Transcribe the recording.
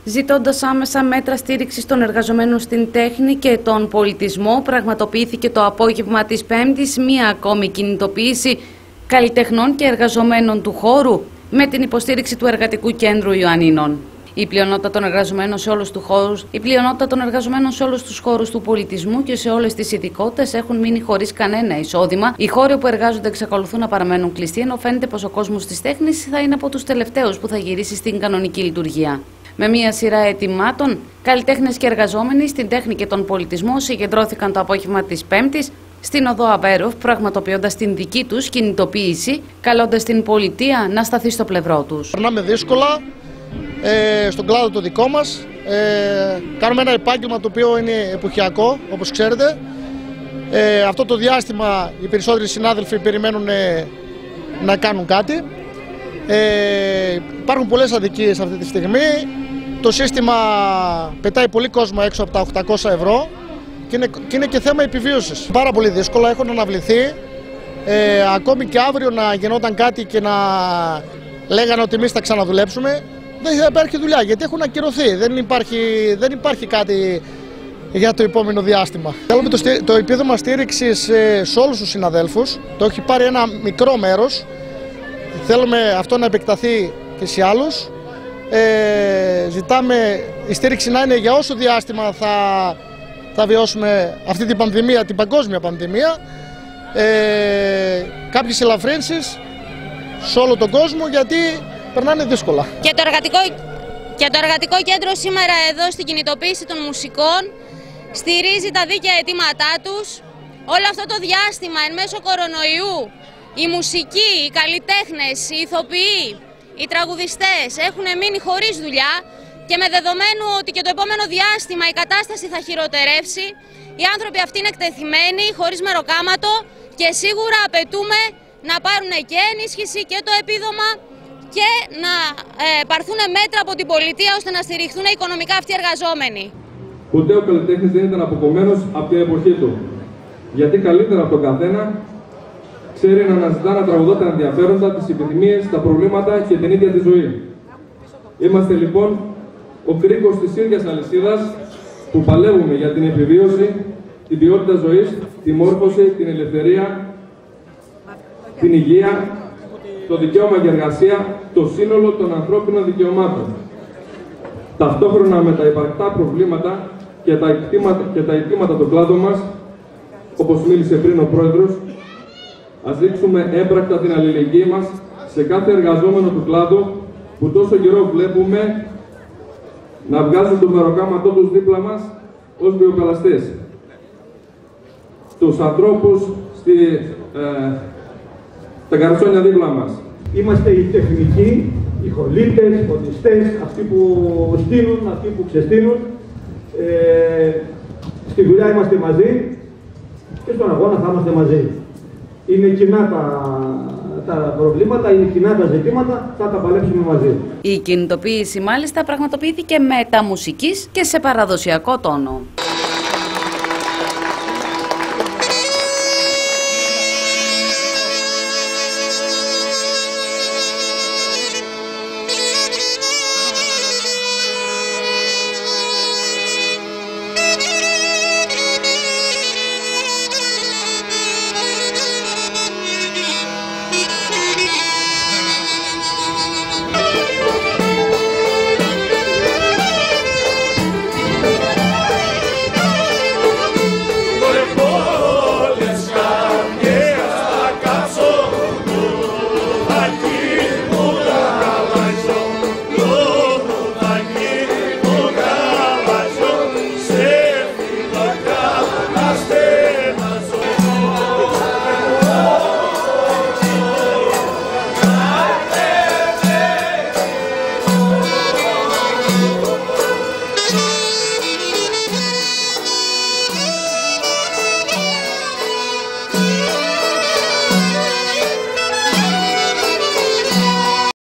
Ζητώντας άμεσα μέτρα στήριξης των εργαζομένων στην τέχνη και τον πολιτισμό, πραγματοποιήθηκε το απόγευμα της Πέμπτης μία ακόμη κινητοποίηση καλλιτεχνών και εργαζομένων του χώρου με την υποστήριξη του Εργατικού Κέντρου Ιωαννίνων. Η πλειονότητα των εργαζομένων σε όλους τους χώρους του πολιτισμού και σε όλες τις ειδικότητες έχουν μείνει χωρίς κανένα εισόδημα. Οι χώροι που εργάζονται εξακολουθούν να παραμένουν κλειστοί, ενώ φαίνεται πως ο κόσμος της τέχνης θα είναι από τους τελευταίους που θα γυρίσει στην κανονική λειτουργία. Με μία σειρά αιτημάτων, καλλιτέχνες και εργαζόμενοι στην τέχνη και τον πολιτισμό συγκεντρώθηκαν το απόγευμα της Πέμπτης στην οδό Αβέροφ, πραγματοποιώντας την δική τους κινητοποίηση, καλώντας την πολιτεία να σταθεί στο πλευρό τους. Περνάμε δύσκολα στον κλάδο το δικό μας. Κάνουμε ένα επάγγελμα το οποίο είναι εποχιακό, όπως ξέρετε. Αυτό το διάστημα οι περισσότεροι συνάδελφοι περιμένουν να κάνουν κάτι. Υπάρχουν πολλές αδικίες αυτή τη στιγμή. Το σύστημα πετάει πολύ κόσμο έξω από τα 800 ευρώ και είναι και θέμα επιβίωσης. Πάρα πολύ δύσκολα, έχουν αναβληθεί. Ακόμη και αύριο να γινόταν κάτι και να λέγανε ότι εμείς θα ξαναδουλέψουμε, δεν θα υπάρχει δουλειά γιατί έχουν ακυρωθεί. Δεν υπάρχει κάτι για το επόμενο διάστημα. Θέλουμε το επίδομα στήριξης σε όλους τους συναδέλφους. Το έχει πάρει ένα μικρό μέρος. Θέλουμε αυτό να επεκταθεί και σε άλλους. Ζητάμε η στήριξη να είναι για όσο διάστημα θα βιώσουμε αυτή την πανδημία, την παγκόσμια πανδημία. Κάποιες ελαφρύνσεις σε όλο τον κόσμο γιατί περνάνε δύσκολα. Και το Εργατικό Κέντρο σήμερα εδώ στην κινητοποίηση των μουσικών στηρίζει τα δίκαια αιτήματά τους. Όλο αυτό το διάστημα εν μέσω κορονοϊού οι μουσικοί, οι καλλιτέχνες, οι ηθοποιοί, οι τραγουδιστές έχουν μείνει χωρίς δουλειά και με δεδομένου ότι και το επόμενο διάστημα η κατάσταση θα χειροτερεύσει, οι άνθρωποι αυτοί είναι εκτεθειμένοι, χωρίς μεροκάματο και σίγουρα απαιτούμε να πάρουν και ενίσχυση και το επίδομα και να πάρθουν μέτρα από την πολιτεία ώστε να στηριχθούν οικονομικά αυτοί οι εργαζόμενοι. Ποτέ ο καλλιτέχνης δεν ήταν αποκομμένος από την εποχή του. Γιατί καλύτερα από τον καθένα ξέρει να αναζητά, να τραγουδά τα ενδιαφέροντα, τις επιθυμίες, τα προβλήματα και την ίδια τη ζωή. Είμαστε λοιπόν ο κρίκος της ίδιας αλυσίδας που παλεύουμε για την επιβίωση, την ποιότητα ζωής, τη μόρφωση, την ελευθερία, την υγεία, το δικαίωμα για εργασία, το σύνολο των ανθρώπινων δικαιωμάτων. Ταυτόχρονα με τα υπαρκτά προβλήματα και τα αιτήματα του κλάδου μας, όπως μίλησε πριν ο Πρόεδρος, ας δείξουμε έμπρακτα την αλληλεγγύη μας σε κάθε εργαζόμενο του κλάδου που τόσο καιρό βλέπουμε να βγάζουν το μεροκάματό τους δίπλα μας ως βιοκαλαστές. Τους ανθρώπους τα καρσόνια δίπλα μας. Είμαστε οι τεχνικοί, οι χολίτες, οι φωτιστές, αυτοί που στείνουν, αυτοί που ξεστείνουν. Στη δουλειά είμαστε μαζί και στον αγώνα θα είμαστε μαζί. Είναι κοινά τα προβλήματα, είναι κοινά τα ζητήματα, θα τα παλέψουμε μαζί. Η κινητοποίηση μάλιστα πραγματοποιήθηκε μετά μουσικής και σε παραδοσιακό τόνο.